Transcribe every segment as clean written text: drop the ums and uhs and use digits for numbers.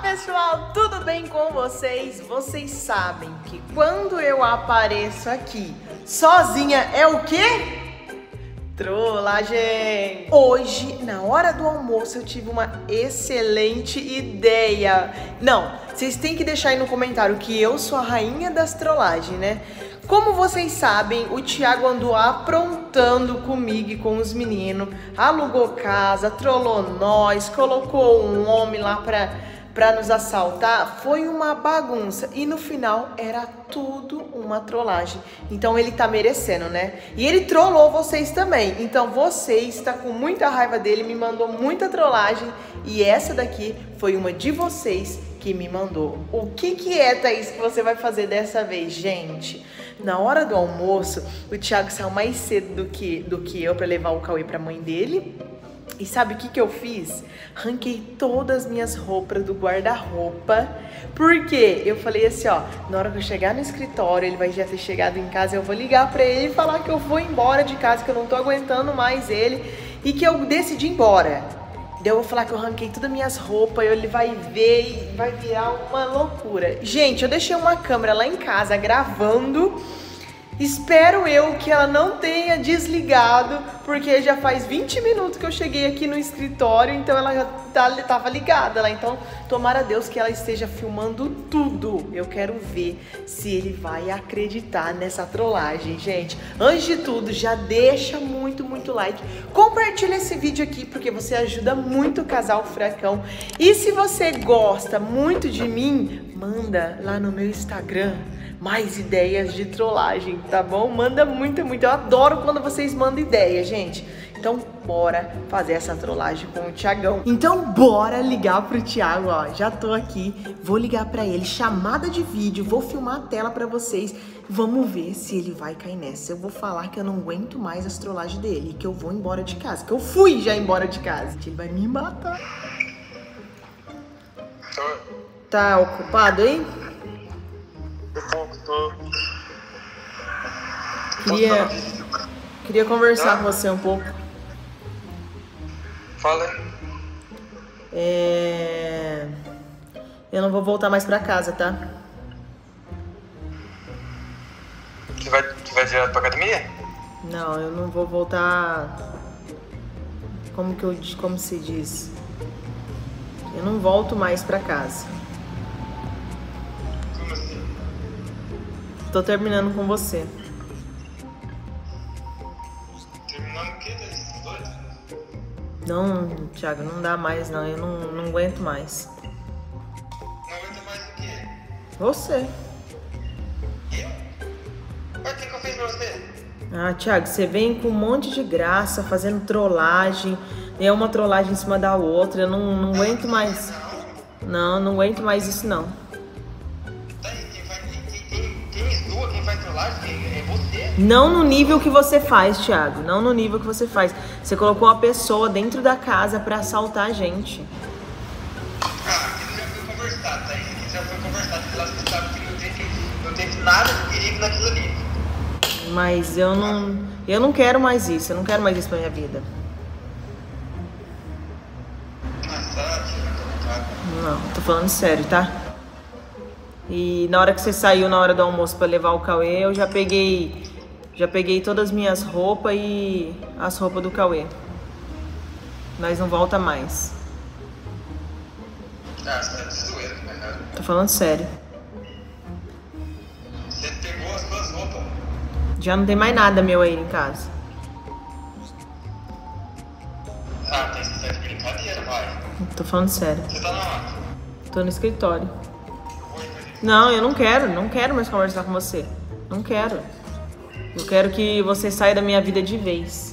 pessoal, tudo bem com vocês? Vocês sabem que quando eu apareço aqui sozinha é o quê? Trollagem! Hoje, na hora do almoço, eu tive uma excelente ideia. Não, vocês têm que deixar aí no comentário que eu sou a rainha das trollagens, né? Como vocês sabem, o Thiago andou aprontando comigo e com os meninos, alugou casa, trollou nós, colocou um homem lá pra nos assaltar. Foi uma bagunça e no final era tudo uma trollagem. Então ele tá merecendo, né? E ele trollou vocês também. Então você está com muita raiva dele, me mandou muita trollagem e essa daqui foi uma de vocês que me mandou. O que é, Thaís, que você vai fazer dessa vez, gente? Na hora do almoço, o Thiago saiu mais cedo do que eu pra levar o Cauê pra mãe dele. E sabe o que eu fiz? Ranquei todas as minhas roupas do guarda-roupa. Por quê? Eu falei assim, ó, na hora que eu chegar no escritório, ele vai já ter chegado em casa, eu vou ligar pra ele e falar que eu vou embora de casa, que eu não tô aguentando mais ele e que eu decidi ir embora. Daí eu vou falar que eu ranquei todas as minhas roupas, ele vai ver e vai virar uma loucura. Gente, eu deixei uma câmera lá em casa gravando. Espero eu que ela não tenha desligado, porque já faz 20 minutos que eu cheguei aqui no escritório, então ela já tava ligada lá. Então, tomara a Deus que ela esteja filmando tudo. Eu quero ver se ele vai acreditar nessa trollagem, gente. Antes de tudo, já deixa muito like. Compartilha esse vídeo aqui, porque você ajuda muito o casal Furacão. E se você gosta muito de mim, manda lá no meu Instagram mais ideias de trollagem, tá bom? Manda muito. Eu adoro quando vocês mandam ideia, gente. Então, bora fazer essa trollagem com o Thiagão. Então, bora ligar pro Thiago, ó. Já tô aqui, vou ligar pra ele, chamada de vídeo, vou filmar a tela pra vocês. Vamos ver se ele vai cair nessa. Eu vou falar que eu não aguento mais as trollagens dele, que eu vou embora de casa, que eu fui já embora de casa. Ele vai me matar. Tá ocupado aí? Queria conversar com você um pouco. Fala. Eu não vou voltar mais pra casa, tá? Que vai direto pra academia? Não, eu não vou voltar. Como se diz? Eu não volto mais pra casa. Como assim? Tô terminando com você. Terminando o quê? Dois? Não, Thiago, não dá mais não. Eu não aguento mais. Não aguenta mais o quê? Você. Eu? Mas o que eu fiz pra você? Ah, Thiago, você vem com um monte de graça, fazendo trollagem. É uma trollagem em cima da outra. Eu não aguento mais. Não aguento mais isso não. Quem faz trollagem é você. Não no nível que você faz, Thiago. Não no nível que você faz. Você colocou uma pessoa dentro da casa pra assaltar a gente. Aquilo já foi conversado, tá? Isso já foi conversado. Você sabe que não tem nada de perigo naquilo ali. Mas eu não quero mais isso. Eu não quero mais isso pra minha vida. Não, tô falando sério, tá? E na hora que você saiu, na hora do almoço pra levar o Cauê, eu já peguei todas as minhas roupas e as roupas do Cauê. Nós não volta mais. Ah, você tá de zoeira, né? Tô falando sério. Você pegou as suas roupas. Já não tem mais nada meu aí em casa. Ah, tem que ser de brincadeira, vai. Tô falando sério. Você tá na onde? Tô no escritório. Não, eu não quero mais conversar com você. Não quero. Eu quero que você saia da minha vida de vez.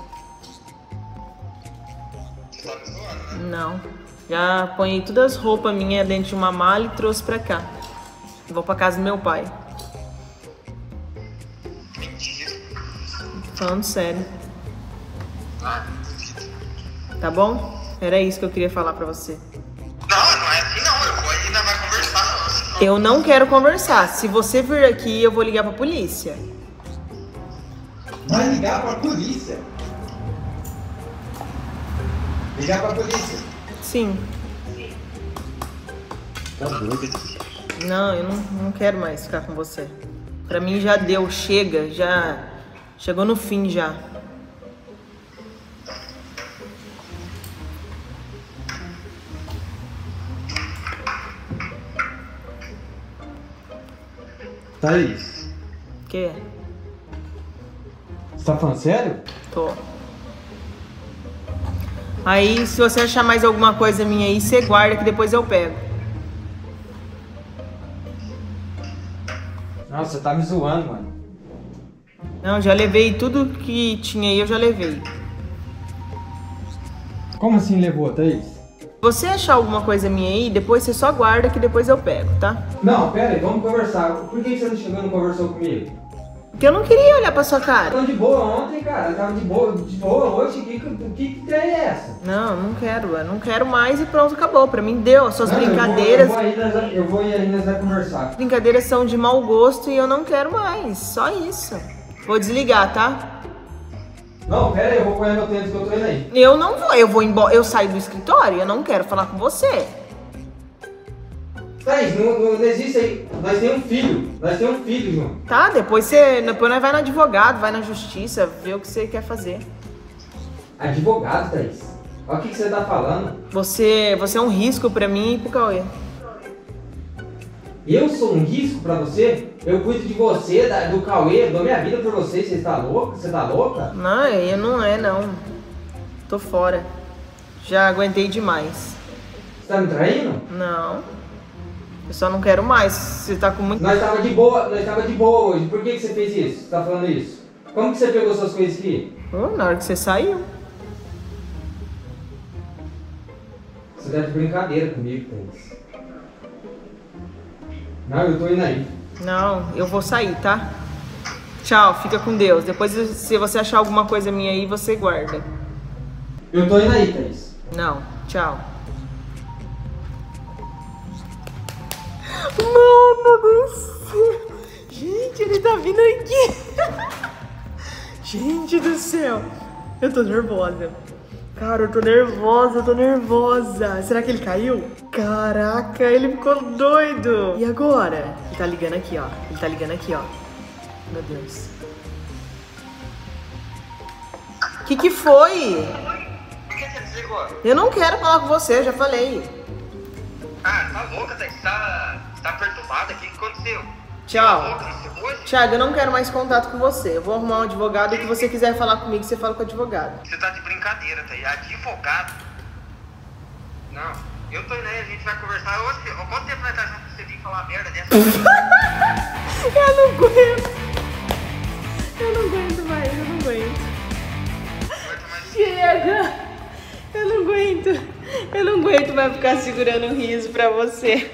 Você tá me zoando, né? Não. Já ponhei todas as roupas minhas dentro de uma mala e trouxe pra cá. Vou pra casa do meu pai. Mentira. Tô falando sério. Ah, Tá bom? Era isso que eu queria falar pra você. não é assim não. Eu vou ainda vai conversar. Eu não quero conversar. Se você vir aqui, eu vou ligar pra polícia. Vai ligar pra polícia? Ligar pra polícia? Sim. Tá doido. Não, eu não quero mais ficar com você. Pra mim já deu, chega, já chegou no fim já. Thaís, O quê? você tá falando sério? Tô. Aí, se você achar mais alguma coisa minha aí, você guarda que depois eu pego. Nossa, você tá me zoando, mano. Não, já levei tudo que tinha aí, eu já levei. Como assim levou, Thaís? Se você achar alguma coisa minha aí, depois você só guarda que depois eu pego, tá? Não, pera aí, vamos conversar. Por que você não chegou e não conversou comigo? Porque eu não queria olhar pra sua cara. Tava de boa ontem, cara. Tava de boa hoje. Que ideia é essa? Não, não quero, eu não quero mais e pronto, acabou. Pra mim deu, as suas Não, brincadeiras. Eu vou ir aí, nós vamos conversar. Brincadeiras são de mau gosto e eu não quero mais, só isso. Vou desligar, tá? Não, pera aí, eu vou pôr meu tênis que eu tô indo aí. Eu não vou, eu vou embora, eu saio do escritório, eu não quero falar com você. Thaís, não existe aí. Nós temos um filho, João. Tá, depois nós vai no advogado, vai na justiça, ver o que você quer fazer. Advogado, Thaís? Olha o que você tá falando. Você é um risco pra mim e pro Cauê. Eu sou um risco pra você? Eu cuido de você, do Cauê, dou minha vida por você. Você tá louca? Você tá louca? Não, eu não. Tô fora. Já aguentei demais. Você tá me traindo? Não. Eu só não quero mais. Você tá com muito... Nós tava de boa hoje. Por que você fez isso? Você tá falando isso? Como que você pegou suas coisas aqui? Na hora que você saiu. Você tá de brincadeira comigo, Thaís. Não, eu tô indo aí. Não, eu vou sair, tá? Tchau, fica com Deus. Depois, se você achar alguma coisa minha aí, você guarda. Eu tô indo aí, Thaís. Não, tchau. Mano do céu. Gente, ele tá vindo aqui. Gente do céu. Eu tô nervosa. Cara, eu tô nervosa. Será que ele caiu? Caraca, ele ficou doido. E agora? Ele tá ligando aqui, ó. Meu Deus. Que foi? Por que você desligou? Eu não quero falar com você, eu já falei. Ah, tá louca, Thaís? Tá perturbada aqui? O que aconteceu? Tchau. Tá louca nesse hoje? Thiago, eu não quero mais contato com você. Eu vou arrumar um advogado e que você quiser falar comigo, você fala com o advogado. Você tá de brincadeira, Thaís. Advogado? Não. Eu tô indo aí, a gente vai conversar. Quanto tempo vai estar junto pra você vir falar merda dessa? Eu não aguento. Eu não aguento mais, eu não aguento. Chega. Eu não aguento mais ficar segurando o riso pra você.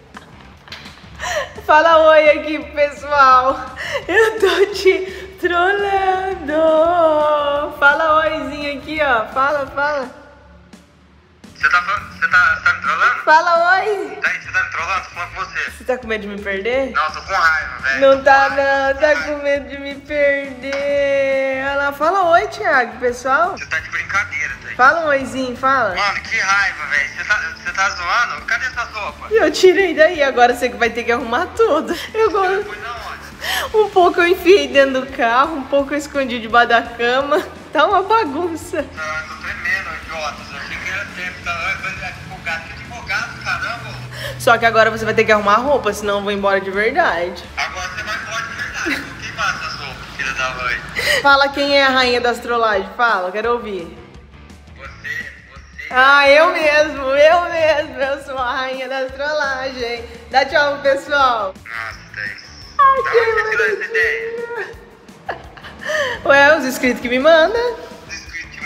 Fala oi aqui, pessoal. Eu tô te trolando. Fala oizinho aqui, ó. Fala. Você tá me trolando? Fala oi. Thaís, você tá me trolando? Tô falando com você. Você tá com medo de me perder? Não, eu tô com raiva, velho. Não tá não, tá com medo de me perder. Olha lá, fala oi, Thiago, pessoal. Você tá de brincadeira, Thaís. Fala um oizinho, fala. Mano, que raiva, velho. Você tá zoando? Cadê essa sopa? Eu tirei daí, agora você que vai ter que arrumar tudo. Eu gosto. Foi na onde? Um pouco eu enfiei dentro do carro, um pouco eu escondi debaixo da cama. Tá uma bagunça. Eu tô tremendo, idiota. Eu achei que era tempo. Tá advogado. Que advogado, caramba. Só que agora você vai ter que arrumar roupa, senão eu vou embora de verdade. Agora você vai embora de verdade. O que passa essa sopa, filha da mãe? Fala quem é a rainha das trollagens, fala, quero ouvir. Você. Ah, eu mesmo, eu sou a rainha das trollagens. Dá tchau pro pessoal. Nossa, Thaís. Da onde você tirou essa ideia? Ué, os inscritos que me mandam. O inscrito te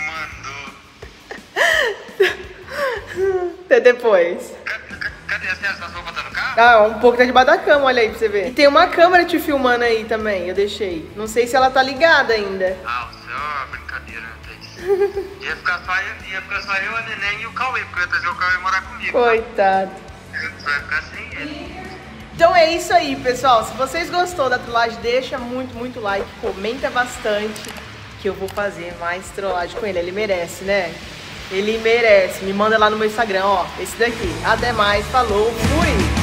mandou. Até depois. Cadê a essa sopa? Tá no carro? Ah, um pouco tá debaixo da cama, olha aí pra você ver. E tem uma câmera te filmando aí também, eu deixei. Não sei se ela tá ligada ainda. Ah, o seu é uma brincadeira, né, Thaís? Ia ficar só eu, a neném e o Cauê, porque eu ia trazer o Cauê morar comigo. Coitado. Você vai ficar sem ele. Então é isso aí, pessoal. Se vocês gostou da trollagem, deixa muito like, comenta bastante, que eu vou fazer mais trollagem com ele. Ele merece, né? Ele merece. Me manda lá no meu Instagram, ó. Esse daqui. Até mais. Falou. Fui.